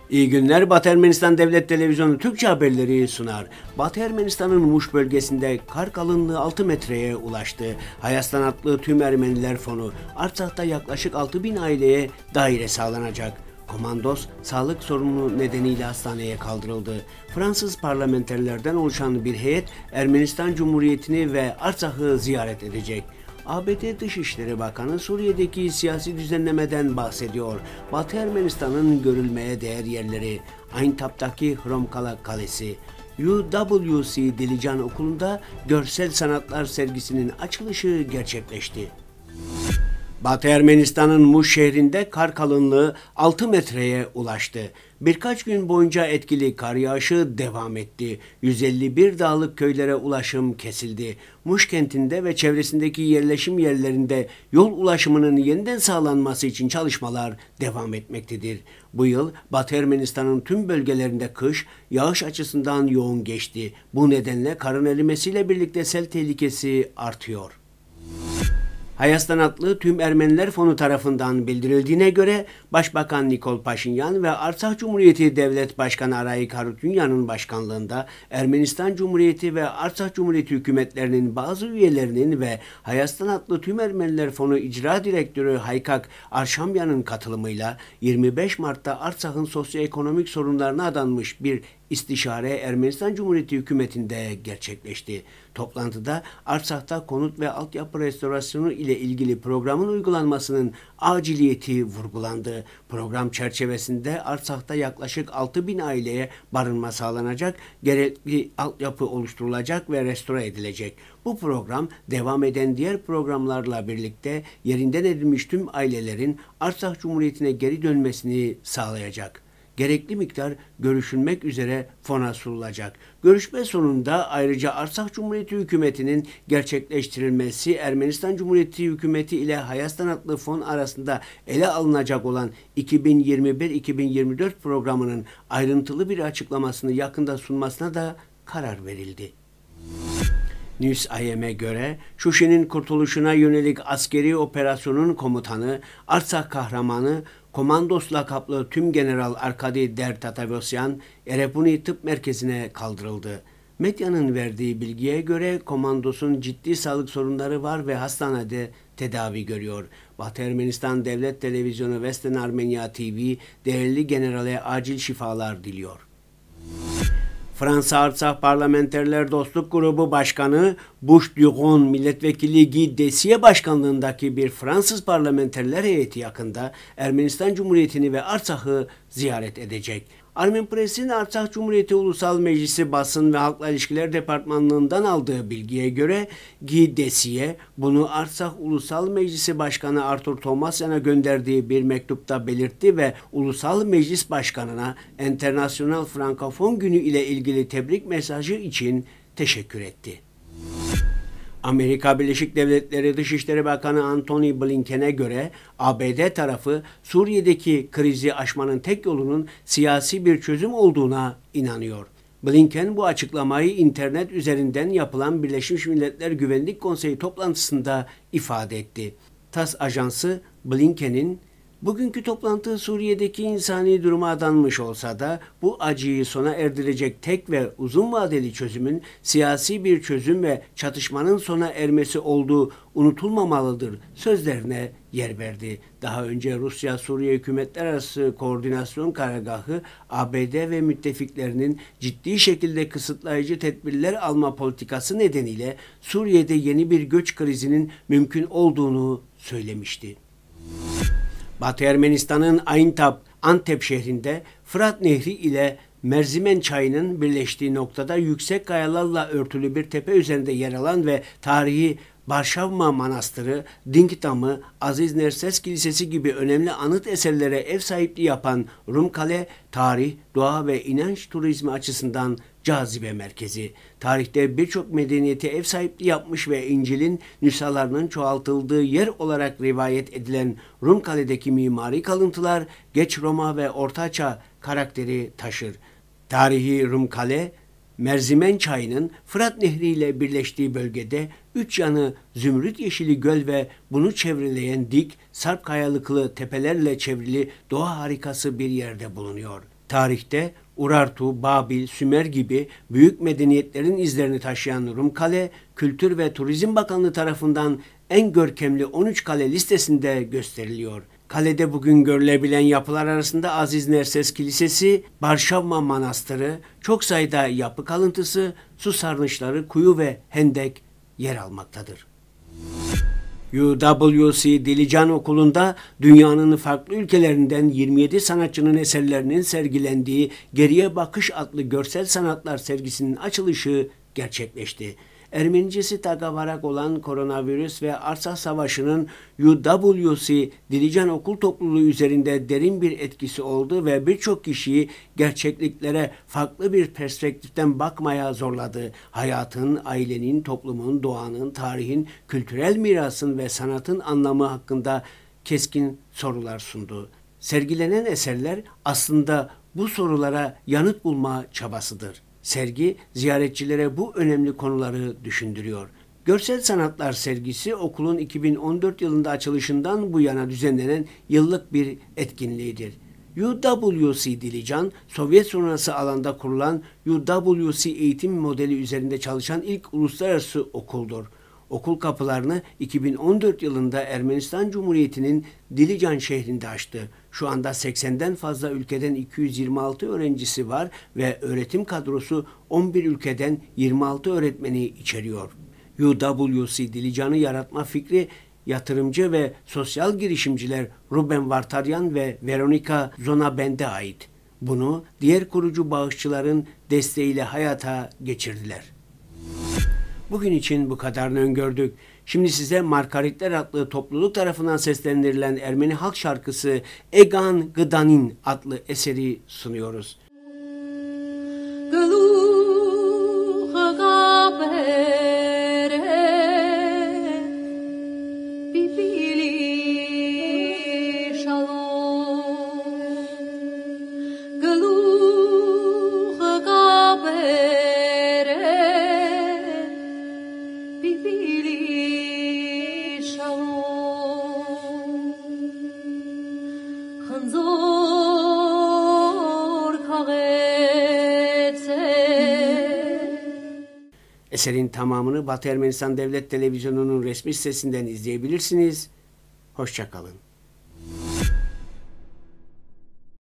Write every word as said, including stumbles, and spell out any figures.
İyi günler. Batı Ermenistan Devlet Televizyonu Türkçe haberleri sunar. Batı Ermenistan'ın Muş bölgesinde kar kalınlığı altı metreye ulaştı. Hayastan adlı tüm Ermeniler fonu Artsak'ta yaklaşık altı bin aileye daire sağlanacak. Komandos sağlık sorunu nedeniyle hastaneye kaldırıldı. Fransız parlamenterlerden oluşan bir heyet Ermenistan Cumhuriyeti'ni ve Artsak'ı ziyaret edecek. A B D Dışişleri Bakanı Suriye'deki siyasi düzenlemeden bahsediyor. Batı Ermenistan'ın görülmeye değer yerleri, Aintab'daki Hromkala Kalesi, U W C Dilican Okulu'nda görsel sanatlar sergisinin açılışı gerçekleşti. Batı Ermenistan'ın Muş şehrinde kar kalınlığı altı metreye ulaştı. Birkaç gün boyunca etkili kar yağışı devam etti. yüz elli bir dağlık köylere ulaşım kesildi. Muş kentinde ve çevresindeki yerleşim yerlerinde yol ulaşımının yeniden sağlanması için çalışmalar devam etmektedir. Bu yıl Batı Ermenistan'ın tüm bölgelerinde kış yağış açısından yoğun geçti. Bu nedenle karın erimesiyle birlikte sel tehlikesi artıyor. Hayastan adlı tüm Ermeniler fonu tarafından bildirildiğine göre Başbakan Nikol Paşinyan ve Artsakh Cumhuriyeti Devlet Başkanı Arayik Harutyunyan'ın başkanlığında Ermenistan Cumhuriyeti ve Artsakh Cumhuriyeti hükümetlerinin bazı üyelerinin ve Hayastan adlı tüm Ermeniler fonu icra direktörü Haykak Arşamyan'ın katılımıyla yirmi beş Mart'ta Artsakh'ın sosyoekonomik sorunlarına adanmış bir istişare Ermenistan Cumhuriyeti hükümetinde gerçekleşti. Toplantıda Artsak'ta konut ve altyapı restorasyonu ile ilgili programın uygulanmasının aciliyeti vurgulandı. Program çerçevesinde Artsak'ta yaklaşık altı bin aileye barınma sağlanacak, gerekli altyapı oluşturulacak ve restore edilecek. Bu program devam eden diğer programlarla birlikte yerinden edilmiş tüm ailelerin Artsakh Cumhuriyeti'ne geri dönmesini sağlayacak. Gerekli miktar görüşülmek üzere fona sunulacak. Görüşme sonunda ayrıca Artsakh Cumhuriyeti hükümetinin gerçekleştirilmesi Ermenistan Cumhuriyeti hükümeti ile Hayastan adlı fon arasında ele alınacak olan iki bin yirmi bir iki bin yirmi dört programının ayrıntılı bir açıklamasını yakında sunmasına da karar verildi. News I M'e göre Şuşi'nin kurtuluşuna yönelik askeri operasyonun komutanı, Artsakh kahramanı, Komandos lakaplı Tüm General Arkadi Dertatavosyan, Erepuni Tıp Merkezi'ne kaldırıldı. Medyanın verdiği bilgiye göre Komandos'un ciddi sağlık sorunları var ve hastanede tedavi görüyor. Batı Ermenistan Devlet Televizyonu Western Armenia T V, değerli generale acil şifalar diliyor. Fransa Artsakh Parlamenterler Dostluk Grubu Başkanı Bouches du Rhône Milletvekili Guy Dessier başkanlığındaki bir Fransız parlamenterler heyeti yakında Ermenistan Cumhuriyeti'ni ve Artsak'ı ziyaret edecek. Armen Press'in Artsakh Cumhuriyeti Ulusal Meclisi Basın ve Halkla İlişkiler Departmanlığı'ndan aldığı bilgiye göre Guy Dessier bunu Artsakh Ulusal Meclisi Başkanı Artur Tomasyan'a gönderdiği bir mektupta belirtti ve Ulusal Meclis Başkanı'na Enternasyonal Frankofon Günü ile ilgili tebrik mesajı için teşekkür etti. Amerika Birleşik Devletleri Dışişleri Bakanı Antony Blinken'e göre A B D tarafı Suriye'deki krizi aşmanın tek yolunun siyasi bir çözüm olduğuna inanıyor. Blinken bu açıklamayı internet üzerinden yapılan Birleşmiş Milletler Güvenlik Konseyi toplantısında ifade etti. TASS ajansı Blinken'in bugünkü toplantı Suriye'deki insani duruma adanmış olsa da bu acıyı sona erdirecek tek ve uzun vadeli çözümün siyasi bir çözüm ve çatışmanın sona ermesi olduğu unutulmamalıdır sözlerine yer verdi. Daha önce Rusya-Suriye Hükümetler Arası Koordinasyon Karargahı A B D ve müttefiklerinin ciddi şekilde kısıtlayıcı tedbirler alma politikası nedeniyle Suriye'de yeni bir göç krizinin mümkün olduğunu söylemişti. Batı Ermenistan'ın Aintab, Antep şehrinde Fırat Nehri ile Merzimen Çayı'nın birleştiği noktada yüksek kayalarla örtülü bir tepe üzerinde yer alan ve tarihi Barşavma Manastırı, Dinkdamı, Aziz Nerses Kilisesi gibi önemli anıt eserlere ev sahipliği yapan Rumkale, tarih, doğa ve inanç turizmi açısından cazibe merkezi. Tarihte birçok medeniyete ev sahipliği yapmış ve İncil'in nüshalarının çoğaltıldığı yer olarak rivayet edilen Rumkale'deki mimari kalıntılar geç Roma ve Orta Çağ karakteri taşır. Tarihi Rumkale, Merzimen Çayı'nın Fırat Nehri ile birleştiği bölgede üç yanı zümrüt yeşili göl ve bunu çevreleyen dik, sarp kayalıklı tepelerle çevrili doğa harikası bir yerde bulunuyor. Tarihte Urartu, Babil, Sümer gibi büyük medeniyetlerin izlerini taşıyan Rumkale, Kültür ve Turizm Bakanlığı tarafından en görkemli on üç kale listesinde gösteriliyor. Kalede bugün görülebilen yapılar arasında Aziz Nerses Kilisesi, Barşavma Manastırı, çok sayıda yapı kalıntısı, su sarnıçları, kuyu ve hendek yer almaktadır. U W C Dilijan Okulu'nda dünyanın farklı ülkelerinden yirmi yedi sanatçının eserlerinin sergilendiği Geriye Bakış adlı görsel sanatlar sergisinin açılışı gerçekleşti. Ermenicesi Tagavarak olan koronavirüs ve Artsakh Savaşı'nın U W C Dilijan Okul topluluğu üzerinde derin bir etkisi oldu ve birçok kişiyi gerçekliklere farklı bir perspektiften bakmaya zorladı. Hayatın, ailenin, toplumun, doğanın, tarihin, kültürel mirasın ve sanatın anlamı hakkında keskin sorular sundu. Sergilenen eserler aslında bu sorulara yanıt bulma çabasıdır. Sergi, ziyaretçilere bu önemli konuları düşündürüyor. Görsel Sanatlar sergisi okulun iki bin on dört yılında açılışından bu yana düzenlenen yıllık bir etkinliğidir. U W C Dilijan, Sovyet sonrası alanda kurulan U W C eğitim modeli üzerinde çalışan ilk uluslararası okuldur. Okul kapılarını iki bin on dört yılında Ermenistan Cumhuriyeti'nin Dilijan şehrinde açtı. Şu anda seksenden fazla ülkeden iki yüz yirmi altı öğrencisi var ve öğretim kadrosu on bir ülkeden yirmi altı öğretmeni içeriyor. U W C Dilijan'ı yaratma fikri yatırımcı ve sosyal girişimciler Ruben Vartaryan ve Veronika Zonabend'e ait. Bunu diğer kurucu bağışçıların desteğiyle hayata geçirdiler. Bugün için bu kadarını öngördük. Şimdi size Markaritler adlı topluluk tarafından seslendirilen Ermeni halk şarkısı Egan Gıdanin adlı eseri sunuyoruz. Eserin tamamını Batı Ermenistan Devlet Televizyonu'nun resmi sitesinden izleyebilirsiniz. Hoşça kalın.